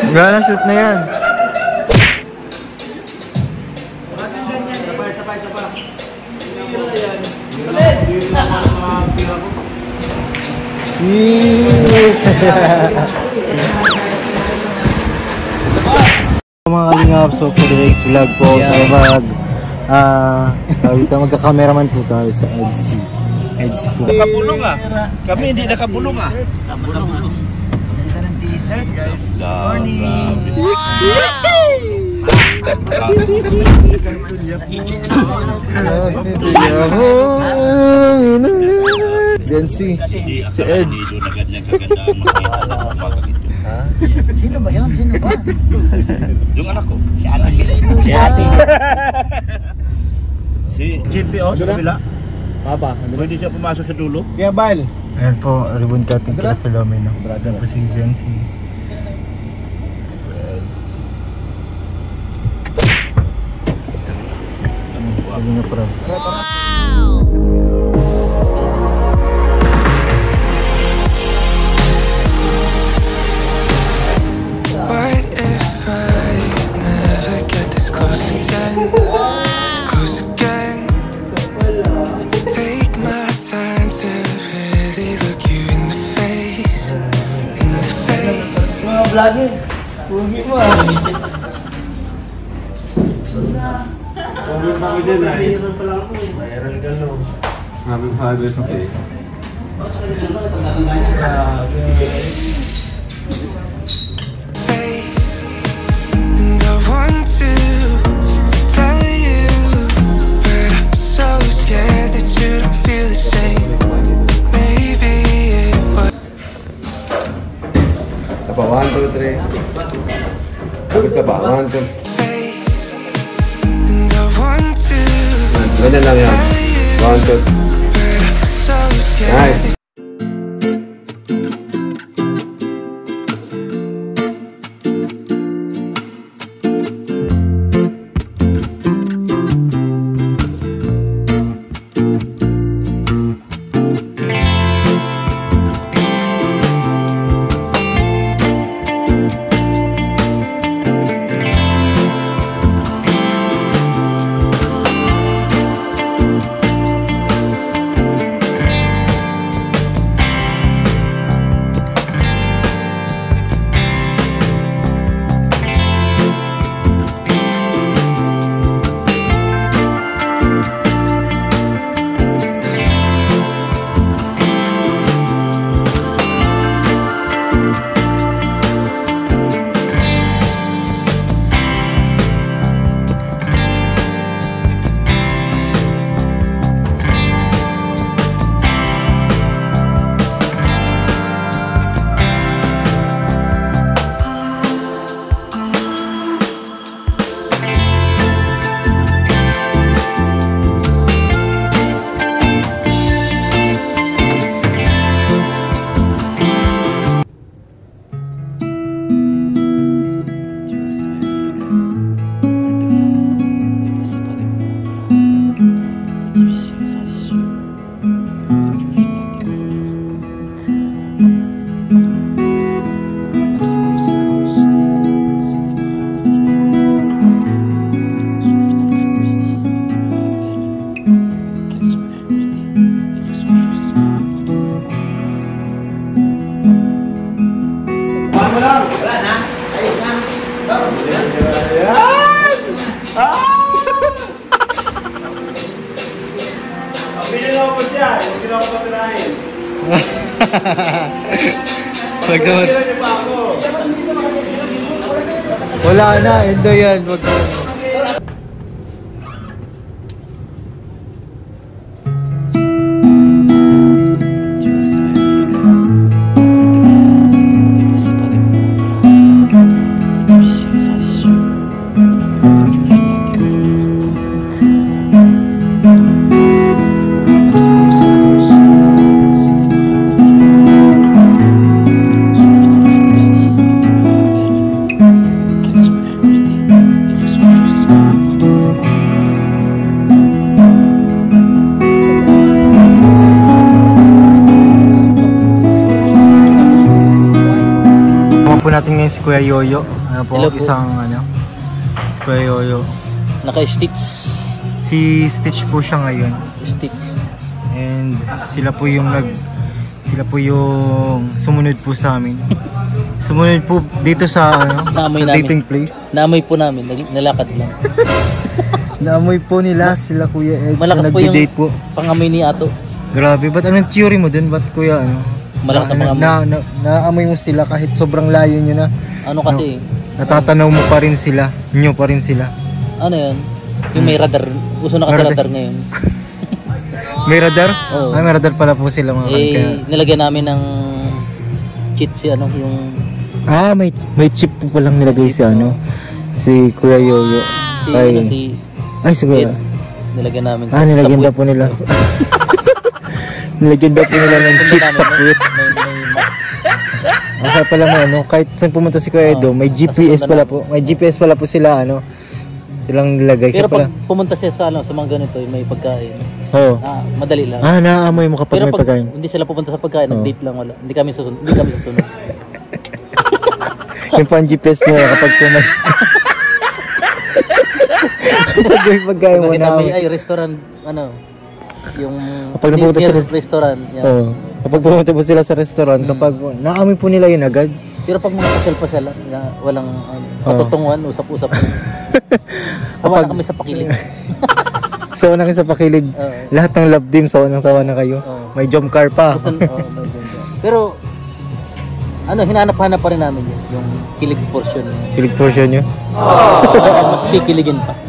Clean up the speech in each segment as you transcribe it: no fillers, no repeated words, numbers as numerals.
Gana, shoot na yan. Mga kalingap, so for today's vlog po, magka-cameraman po tayo sa EDC. Nakabulong ah. Kami hindi nakabulong ah. Ganda ng t-shirt guys. Morning. Then si Eds. Sino ba yun? Sino ba? Yung anak ko. Si ate. Si GPO sa kabila. Papa, Pwede siya pumasok sa dulo. Kaya Bal. Ayan po, ribbon cutting kila Filomeno. Brother. Po si Vency. Sabi nga pro. What if I never get this close again? Close again. Take my time to really look you in the face. In the face. Mga vlogger, pugi mo ah. Comment ako dyan ay. Viral ka no. Happy Father's Day. And I want to tell you, but I'm so scared that you don't feel the same. Maybe it was. Apa, 1, 2, 3. Kapit ka ba? 1, 2. And I want to Ganyan lang yan. 1, 2. but I'm so scared. Nice. Wala na, endo yan. Wag na. Po natin ngayon si Kuya Yoyo. Ano po, Hello po. isang si Kuya Yoyo. Naka-stitch. Si Stitch po siya ngayon. Stitch. And sila po yung sumunod po sa amin. Sumunod po dito sa Naamoy sa namin. dating place. Naamoy po namin, nalakad lang. Naamoy po nila sila Kuya Ed. Malakas po yung nagdi-date po. pangamoy ni Ato. Grabe, ba't anong theory mo dun? Ba't Kuya Malakas na pangamoy. Naamoy mo sila kahit sobrang layo nyo na. Ano kasi, Natatanaw mo pa rin sila. Nyo pa rin sila. ano yun? Yung may radar. Uso na kasi radar ngayon. May radar? Oo. Ay, may radar pala po sila mga kaya. Nilagyan namin ng cheat si yung May chip po palang nilagay si Kuya Yoyo. Ay, si Kuya. Ed. Nilagyan namin. Nilagyan daw po nila. Nilagyan daw po nila ng chip sa puwit. Kaya pala kahit saan pumunta si Kuya Edo, may GPS pala po. May GPS pala po sila, silang nilagay. Pero Kaya pag pumunta siya sa mga ganito, may pagkain. Oo. Madali lang. Naaamoy mo kapag Pero may pag pagkain. hindi sila pupunta sa pagkain, nag-date lang wala. Hindi kami susunod. Yung pang GPS mo kapag may kapag may pagkain mo Ay, restaurant, yung kapag napunta sila restaurant. Yan. Oo. Kapag pumunta po sila sa restaurant, kapag naamoy po nila yun agad. Pero pag mga pasyal-pasyal lang, walang patutunguhan, usap-usap. Sawa na kami sa pakilig. Sawa na kayo sa pakilig. Lahat ng love team, sawa na kayo. May jump car pa. Pero, hinanap-hanap pa rin namin yun, yung kilig portion. Kilig portion nyo? Mas kikiligin pa.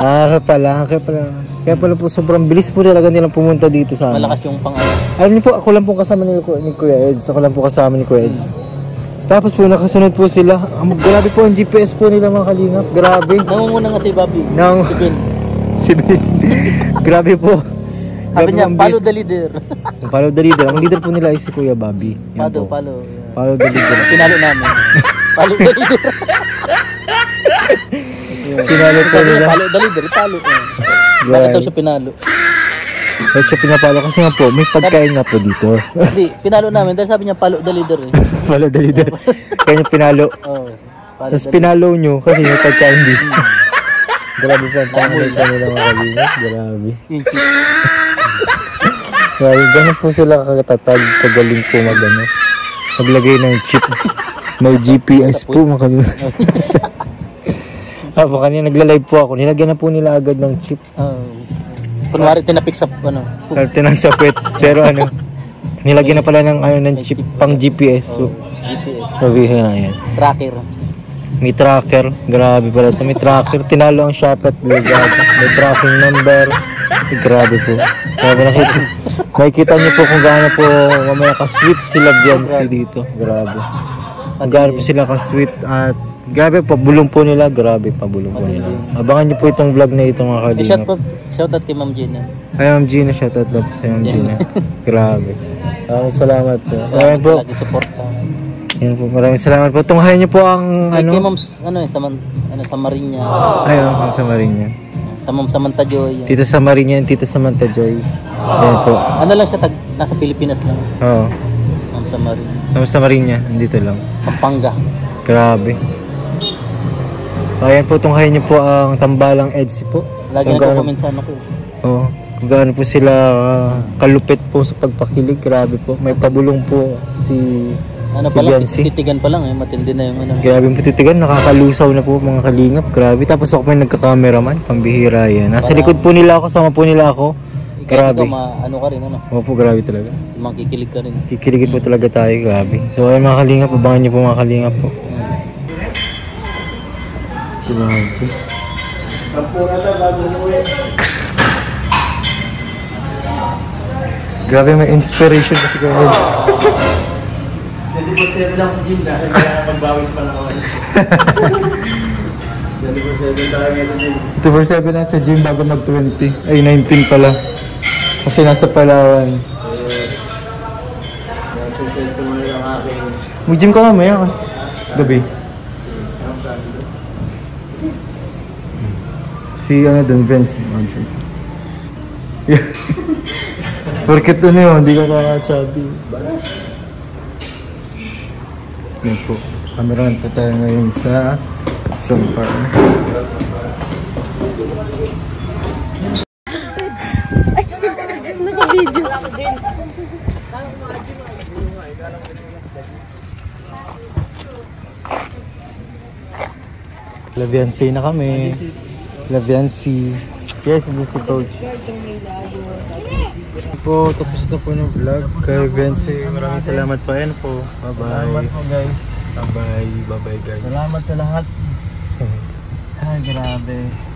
Kaya pala po sobrang bilis po talaga nilang pumunta dito sa amin. Malakas yung Alam niyo po, ako lang po kasama ni Kuya Eds. Ako lang po kasama ni Kuya Eds. Tapos po nakasunod po sila. Grabe po ang GPS po nila mga kalingap. Grabe. Nangunguna nga si Bobby. Si Ben. Si Ben. Grabe po. Sabi niya, follow the leader. Follow the leader. Ang leader po nila ay si Kuya Bobby. Follow. Follow the leader. Pinalo namin. Follow the leader. Pinalo po nila. Follow the leader. Follow. Bakit daw siya pinalo? Bakit siya pinapalo? Kasi nga po, may pagkain nga po dito. Hindi, pinalo namin. Dahil sabi niya, follow the leader. Follow the leader. Kaya niyo pinalo. Tapos pinalo nyo kasi may pagkain dito. Grabe pa. Pangalit pa nila mga kalingap. Grabe. Grabe. Ganun po sila kakatatag. Kagaling po maglagay ng chip. May GPS po mga kalingap. Kanina nagla-live po ako. Nilagyan na po nila agad ng chip. Kunwari tinapik sa Tinang sa puwet. Pero nilagyan na pala ng chip pang GPS. So, GPS. sabihin na yan. Tracker. May tracker. Grabe pala ito. May tracker. Tinalo ang Shopee at Ligado. May tracking number. Grabe po. Grabe nakikita niyo po kung gaano po mamaya ka-sweet sila Biancy dito. Grabe. Gaano po sila ka-sweet at grabe pabulong po nila. Grabe pabulong po nila. Abangan niyo po itong vlog na ito mga kalingap. Shout out kay Ma'am Gina. Ay Ma'am Gina, shout out po sa Ma'am Gina. Grabe. Maraming salamat po. Maraming po. Lagi support ka. Yan po, maraming salamat po. Tunghayan niyo po ang Kay Ma'am, sa Marinya. Ayun, sa Marinya. Sa Ma'am Samantha Joy. Tita sa Marinya and Tita Samantha Joy. Yan po. Ano lang siya, nasa Pilipinas lang. Oo. Ma'am sa Marinya. Sa Marinya, nandito lang. Pampanga. Grabe. Ayan po, tunghayan niyo po ang Tambalang Edsi po. Lagi nagko-comment sa ko. Oo. Kung gaano po sila kalupit po sa pagpakilig. Grabe po. May pabulong po si Biancy. Titigan pa lang matindi na yung Grabe yung titigan, nakakalusaw na po mga kalingap. Grabe. Tapos ako may nagka-cameraman, pambihira yan. Nasa likod po nila ako, sama po nila ako. Grabe. Ikaw ka rin, Opo, grabe talaga. Makikilig ka rin. Kikiligin po talaga tayo, grabe. So ayun mga kalingap, abangan niyo po mga kalingap po. Grabe. Grabe, may inspiration kasi ko. 24/7 lang sa gym dahil kaya pagbawis pa lang ako. 24/7 tayo ngayon sa gym. 24/7 lang sa gym bago mag-20. Ay, 19 pala. Kasi nasa Palawan. Yes. Success ko muna yung aking. Mag-gym ka mamaya kasi gabi. Si doon, Vince. Porket yun, hindi ka kaka-chubby. Yan po. Cameraman po tayo ngayon sa Sumpar. Naka-video. Laviancy na kami. Laviancy. Yes, this is Coach. Po, tapos na po ng vlog kay Laviancy. Maraming salamat po. Ayan po. Bye-bye. Salamat po guys. Bye-bye. Bye-bye guys. Salamat sa lahat. Ay, grabe.